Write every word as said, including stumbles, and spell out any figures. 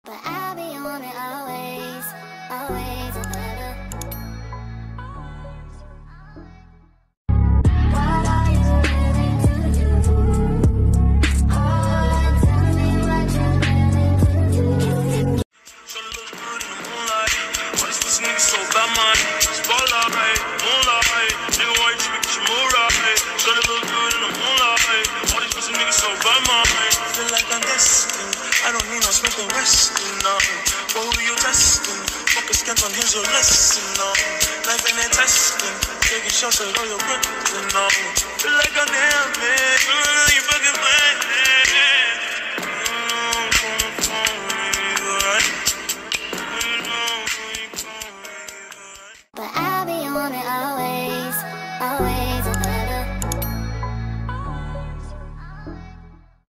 but I'll be on it always, always and forever. What are you willing to do? Oh, tell me what you're willing to do. Shawty look good in the moonlight. Why this pussy nigga so bad, man? Spotlight, moonlight. Nigga, why you tripping? 'Cause you move right. Shawty look good in the moonlight. Why this pussy nigga so bad, man? Feel like I'm destined. I don't need no Smith and Weston, no. But who you testing? Fuck a scant on his or lesson, no. Life ain't that testing. Taking shots at all your Brooklyn, no. Feel like I'm damn, man. You fucking man.